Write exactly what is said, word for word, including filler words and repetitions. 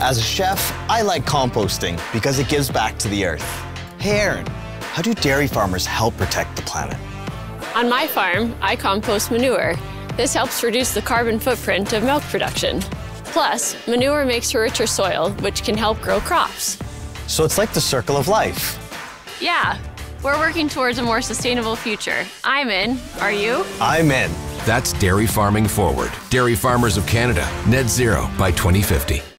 As a chef, I like composting because it gives back to the earth. Hey Aaron, how do dairy farmers help protect the planet? On my farm, I compost manure. This helps reduce the carbon footprint of milk production. Plus, manure makes a richer soil, which can help grow crops. So it's like the circle of life. Yeah, we're working towards a more sustainable future. I'm in. Are you? I'm in. That's dairy farming forward. Dairy Farmers of Canada, net zero by twenty fifty.